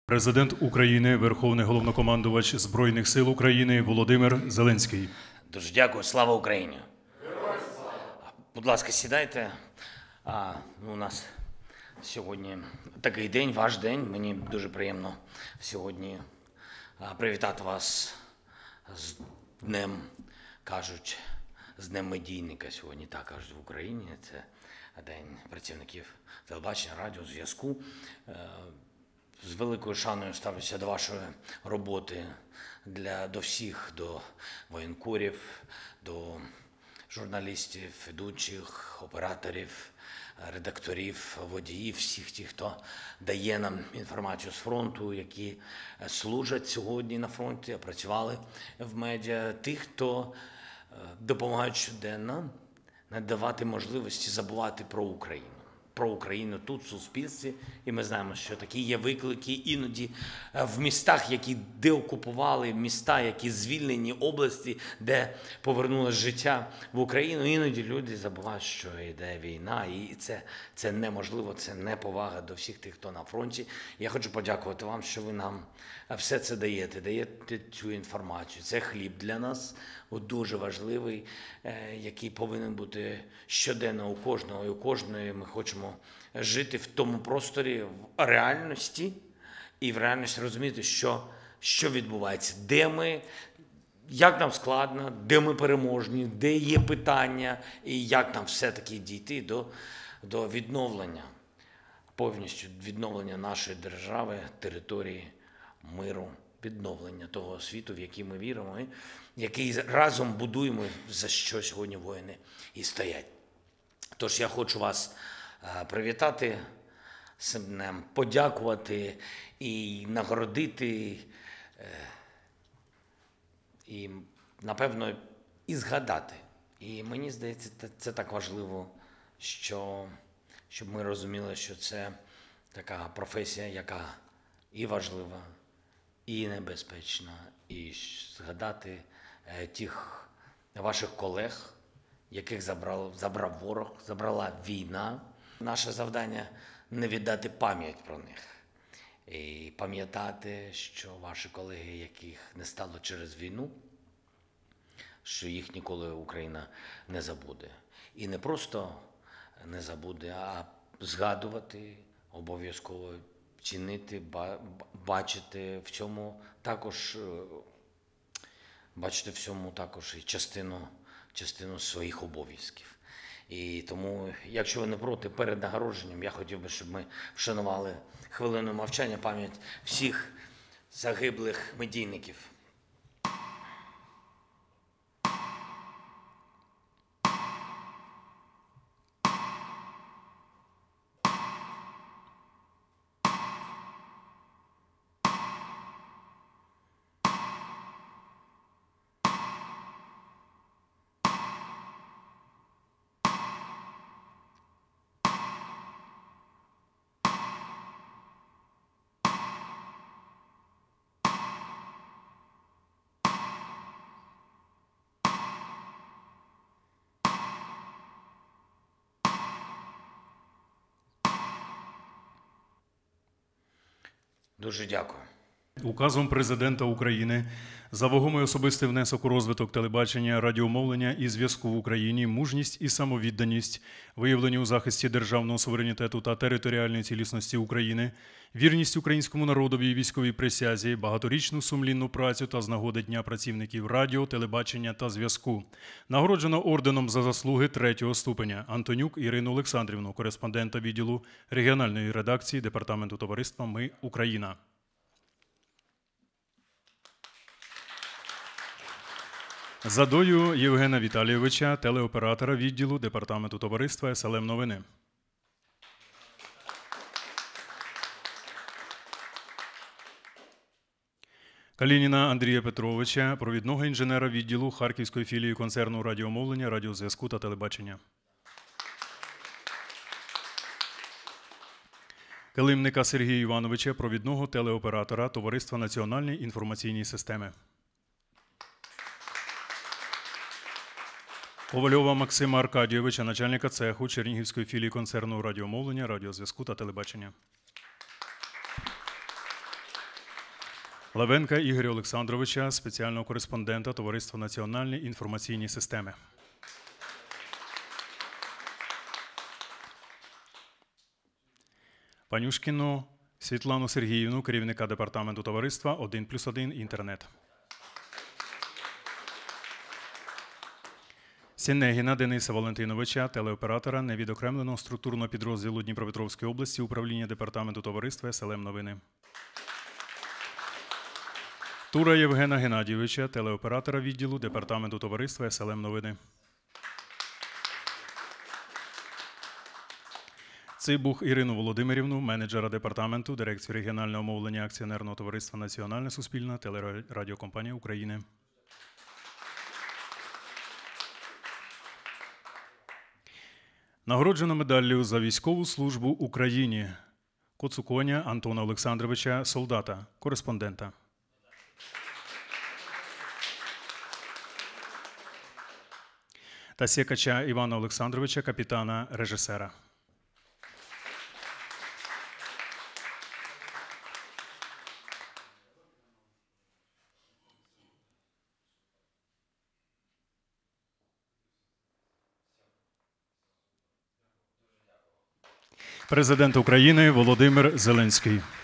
Президент України, Верховний Головнокомандувач Збройних сил України Володимир Зеленський. Дуже дякую. Слава Україні! Будь ласка, сідайте. У нас сьогодні такий день, ваш день. Мені дуже приємно сьогодні привітати вас з днем, кажуть, з Днем медійника. Сьогодні так кажуть в Україні. Це День працівників телебачення, радіо, зв'язку. З великою шаною ставлюся до вашої роботи, до всіх, до воєнкорів, до журналістів, ведучих, операторів, редакторів, водіїв, всіх тих, хто дає нам інформацію з фронту, які служать сьогодні на фронті, працювали в медіа, тих, хто допомагають щоденно не давати можливості забувати про Україну. Про Україну тут, в суспільстві. І ми знаємо, що такі є виклики іноді в містах, які деокупували, міста, які звільнені, області, де повернулось життя в Україну. Іноді люди забувають, що йде війна, і це неможливо, це неповага до всіх тих, хто на фронті. Я хочу подякувати вам, що ви нам все це даєте цю інформацію. Це хліб для нас, дуже важливий, який повинен бути щоденно у кожного і у кожної. Ми хочемо жити в тому просторі, в реальності, і в реальності розуміти, що відбувається, де ми, як нам складно, де ми переможні, де є питання, і як нам все-таки дійти до відновлення, повністю відновлення нашої держави, території, миру, відновлення того світу, в який ми віримо, і який разом будуємо, за що сьогодні воїни і стоять. Тож я хочу вас привітати з цим днем, подякувати і нагородити, і, напевно, і згадати. І мені здається, це так важливо, щоб ми розуміли, що це така професія, яка і важлива, і небезпечна, і згадати тих ваших колег, яких забрав ворог, забрала війна. Наше завдання – не віддати пам'ять про них. І пам'ятати, що ваші колеги, яких не стало через війну, що їх ніколи Україна не забуде. І не просто не забуде, а згадувати, обов'язково цінити, бачити в цьому також і частину своїх обов'язків. І тому, якщо ви не проти, перед нагородженням я хотів би, щоб ми вшанували хвилиною мовчання пам'ять всіх загиблих медійників. Дуже дякую. Указом Президента України за вагомий особистий внесок у розвиток телебачення, радіомовлення і зв'язку в Україні, мужність і самовідданість, виявлені у захисті державного суверенітету та територіальної цілісності України, вірність українському народові і військовій присязі, багаторічну сумлінну працю та з нагоди Дня працівників радіо, телебачення та зв'язку. Нагороджено орденом за заслуги 3-го ступеня Антонюк Ірину Олександрівну, кореспондента відділу регіональної редакції Департаменту товариства «Ми – Україна». Задою Євгена Віталійовича, телеоператора відділу Департаменту товариства СЛМ Новини. Калініна Андрія Петровича, провідного інженера відділу Харківської філії концерну радіомовлення, радіозв'язку та телебачення. Килимника Сергія Івановича, провідного телеоператора Товариства Національні інформаційні системи. Ковальова Максима Аркадійовича, начальника цеху Чернігівської філії концерну радіомовлення, радіозв'язку та телебачення. Лавенка Ігоря Олександровича, спеціального кореспондента Товариства Національні інформаційні системи. Панюшкіну Світлану Сергіївну, керівника департаменту товариства 1+1 інтернет. Сіннегіна Дениса Валентиновича, телеоператора невідокремленого структурного підрозділу Дніпропетровської області управління департаменту товариства СЛМ Новини. Тура Євгена Геннадійовича, телеоператора відділу департаменту товариства СЛМ Новини. Цибух Ірину Володимирівну, менеджера департаменту дирекції регіонального мовлення акціонерного товариства Національна суспільна телерадіокомпанія України. Нагороджено медаллю за військову службу Україні Коцуконя Антона Олександровича, солдата, кореспондента. Та Сєкача Івана Олександровича, капітана, режисера. Президент України Володимир Зеленський.